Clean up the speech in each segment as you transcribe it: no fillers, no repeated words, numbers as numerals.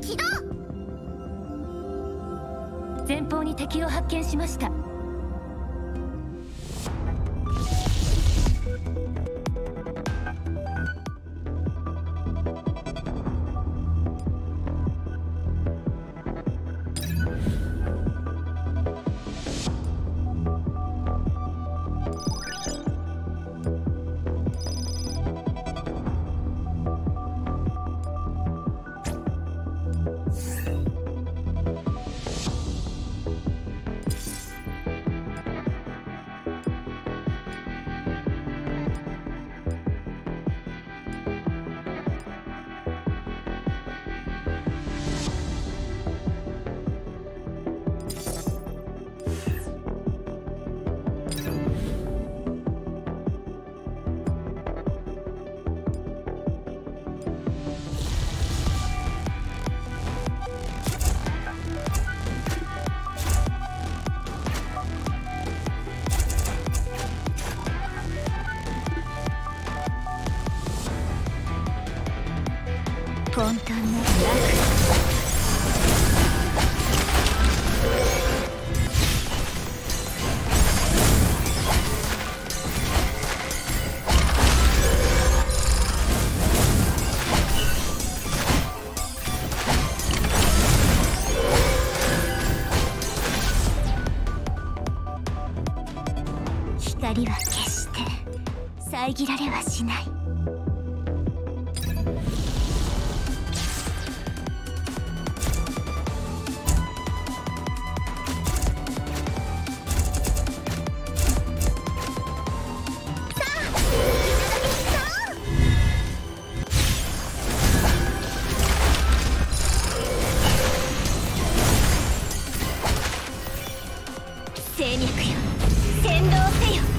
起動。 前方に敵を発見しました。混沌なる光は決して遮られはしない。精脈よ、先導せよ。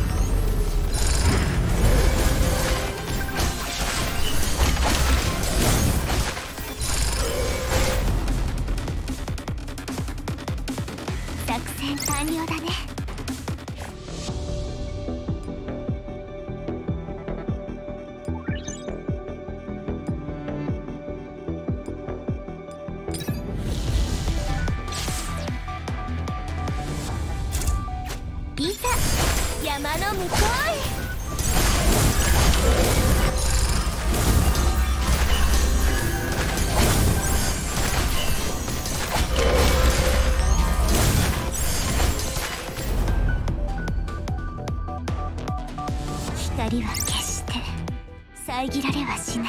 作戦完了だね。いざ山の向こうへ。光は決して遮られはしない。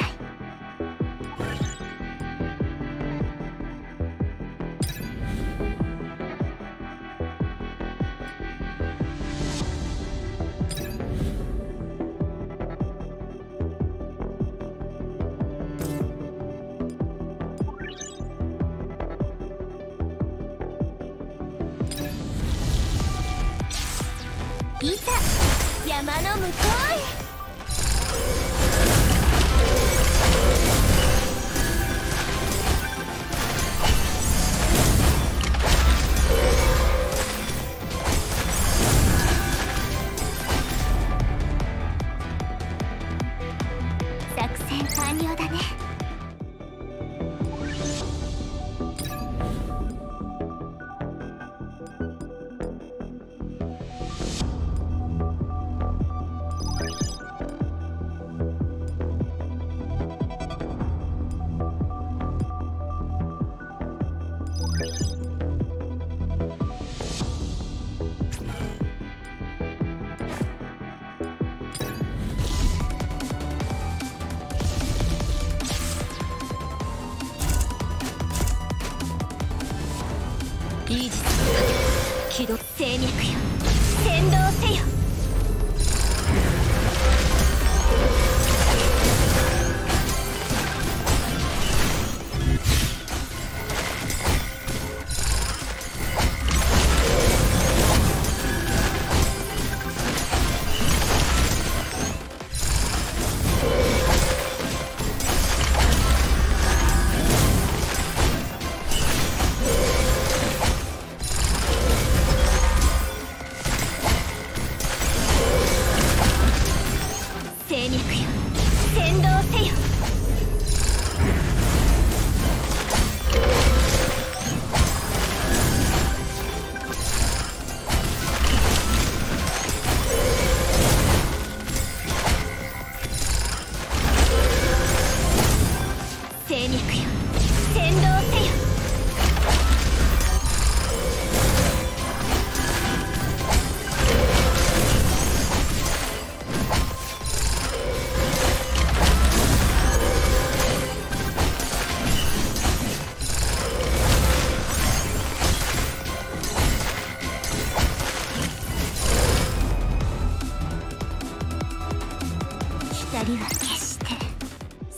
いざ山の向こうへ。作戦完了だね。イージスをかけ起動。精脈よ、先導せよ。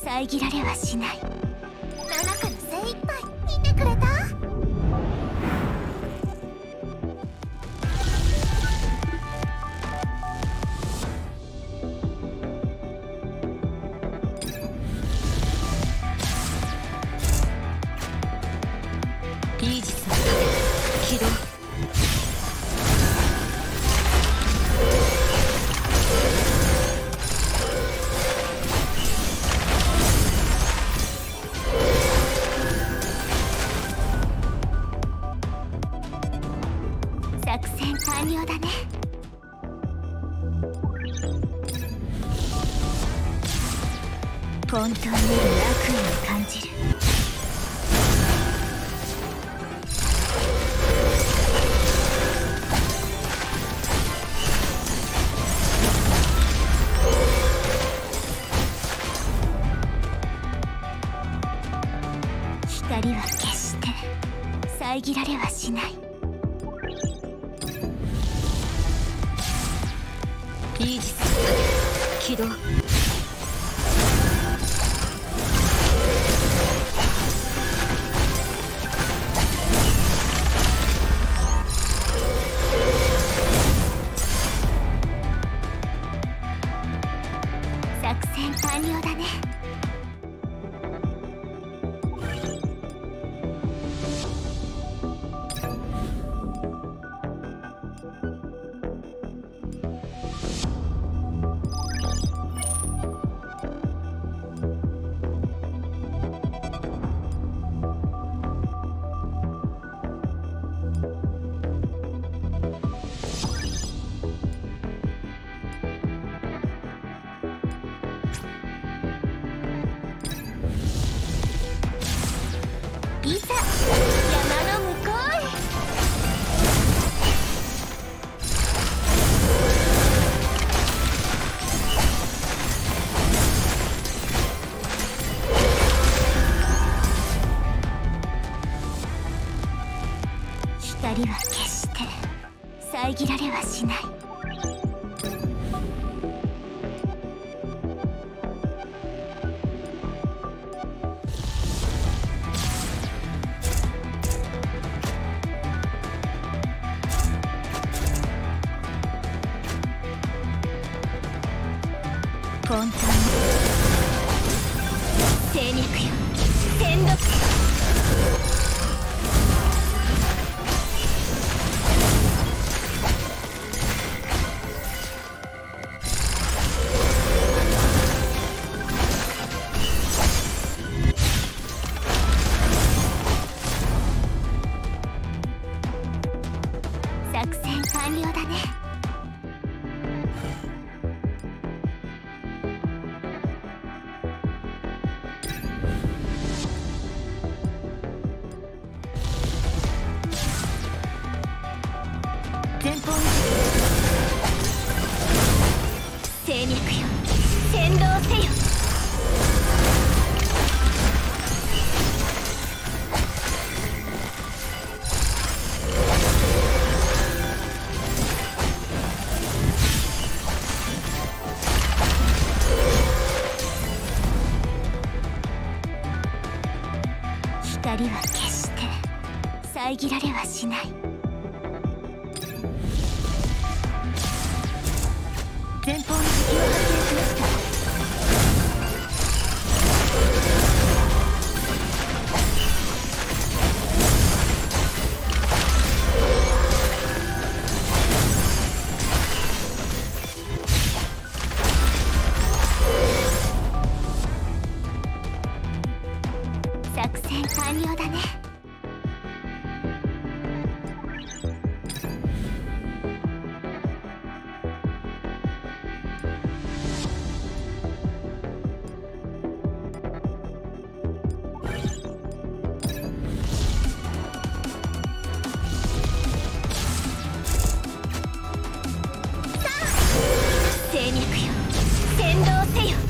遮られはしない。7から精一杯見てくれた？イージスの起動。作戦完了だね。混沌なる悪意を感じる。光は決して遮られはしない。イージス起動。作戦完了だね。いざ山の向こうへ。光は決して遮られはしない。混沌の精脈よ、戦力。作戦完了だね。前方に精脈よ、先導せよ。光は決して遮られはしない。前方に敵を発見しました。作戦完了だね。精脈よ、先導せよ。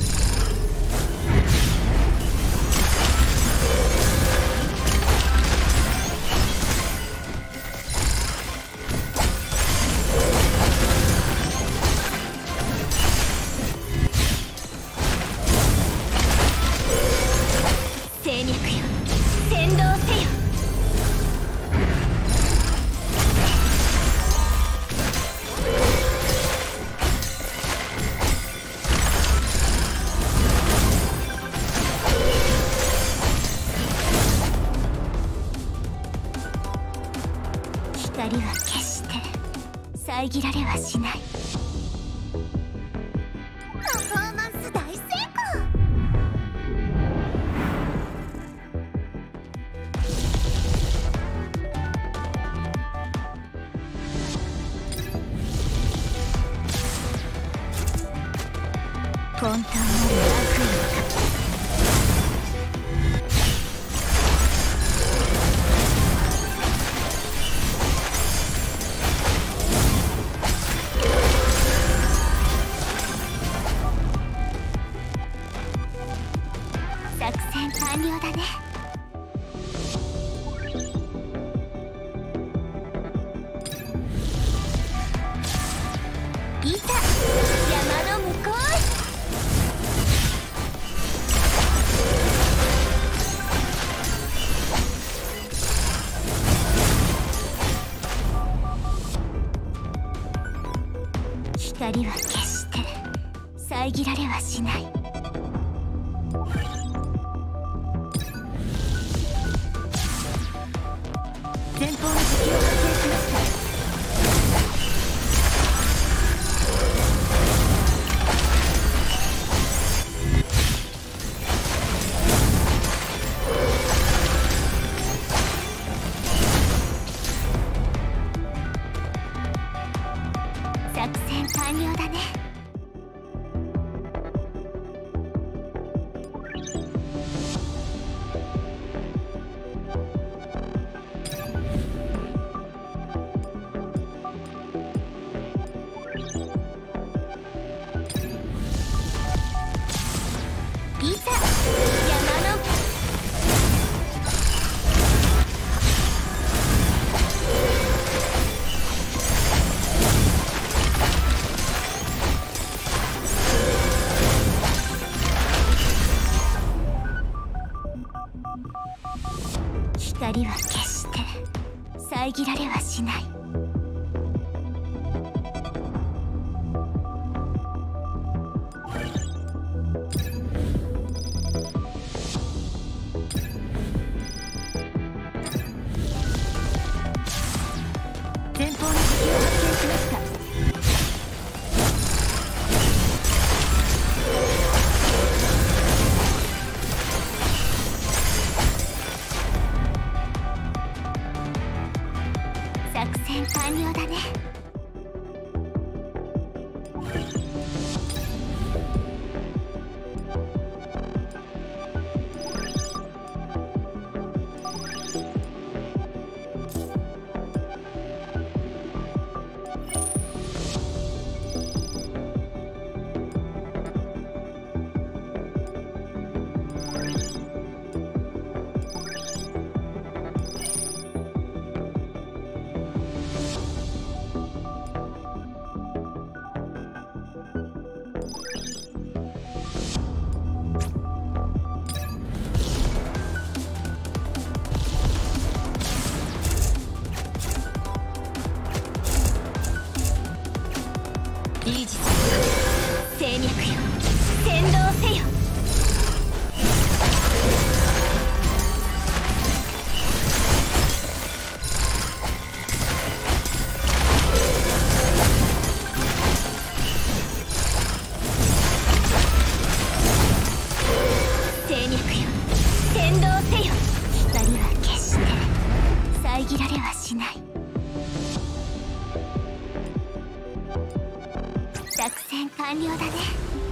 遮られはしない。パフォーマンス大成功。混沌なる悪意か。作戦完了だね。いざ山の向こうへ。光は決して遮られはしない。前方の敵を発見しました。作戦完了だね。いざ山の光は決して遮られはしない。前方の敵を発見しました。作戦完了だね。イージス戦略よ、先導せよ。戦略よ、先導せよ。光は決して遮られはしない。作戦完了だね。